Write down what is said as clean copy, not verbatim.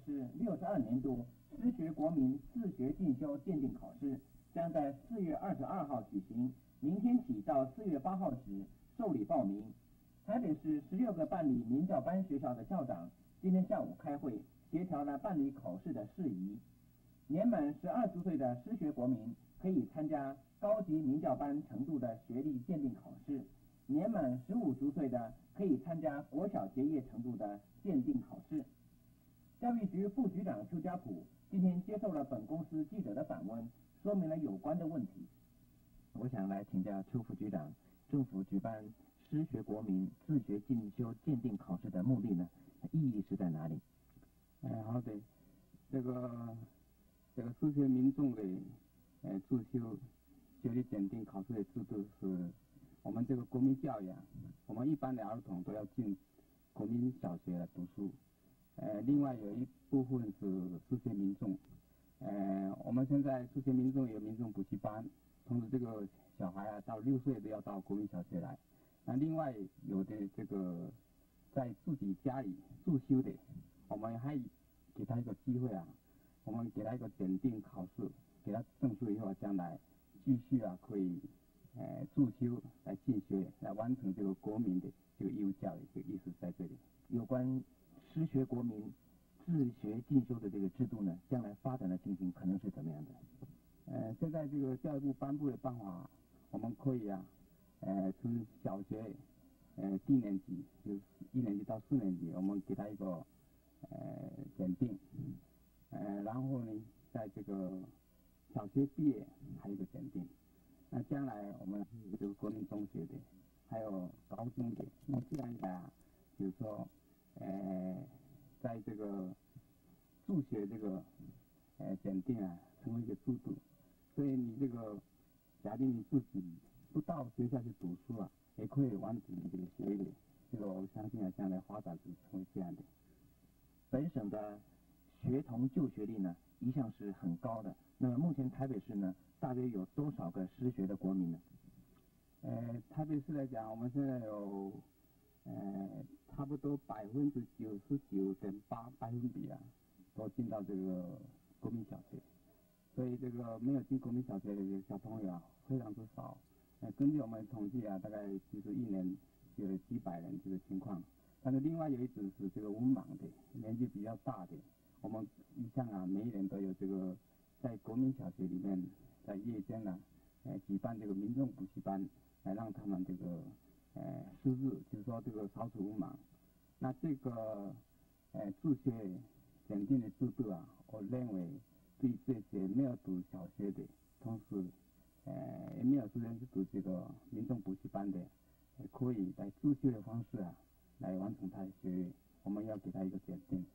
是62年度失学国民自学进修鉴定考试，将在4月22号举行，明天起到4月8号止受理报名。台北市16个办理民教班学校的校长今天下午开会，协调了办理考试的事宜。年满12岁的失学国民可以参加高级民教班程度的学历鉴定考试，年满15岁的可以参加国小结业程度的鉴定考试。教育局副局长邱家普今天接受了本公司记者的访问，说明了有关的问题。我想来请教邱副局长，政府举办失学国民自学进修鉴定考试的目的呢，意义是在哪里？ 好的，这个失学民众的自修学历鉴定考试的制度是我们这个国民教育我们一般的儿童都要进国民小学来读书，另外有一部分是失学民众，我们现在失学民众有民众补习班，同时这个小孩到6岁都要到国民小学来。那另外有的这个在自己家里自修的，我们还给他一个机会我们给他一个检定考试，给他证书以后将来继续可以自修来进学，来完成这个国民的这个义务教育，这个意思在这里。 有关失学国民自学进修的这个制度呢，将来发展的情形可能是怎么样的？ 现在这个教育部颁布的办法，我们可以从小学低年级，就是1年级到4年级，我们给他一个检定，然后呢，在这个小学毕业还有一个检定。那将来我们这个国民中学的，还有高中的，那这样一来就是说，在这个助学这个检定成为一个制度，所以你这个假定你自己不到学校去读书也可以完成你这个学历，这个我相信将来发展是成为这样的。 本省的学童就学率呢，一向是很高的。那么目前台北市呢，大约有多少个失学的国民呢？ 台北市来讲，我们现在有差不多99.8%都进到这个国民小学，所以这个没有进国民小学的小朋友非常之少。根据我们统计大概就是1年有几百人这个情况。但是另外有一组是这个文盲的，年纪比较大的，我们一向每一年都有这个在国民小学里面，在夜间举办这个民众补习班，来让他们这个识字，就是说这个扫除文盲。那这个自学检定的制度我认为对这些没有读小学的，同时也没有时间去读这个民众补习班的，可以在自修的方式来完成他的学业，我们要给他一个检定。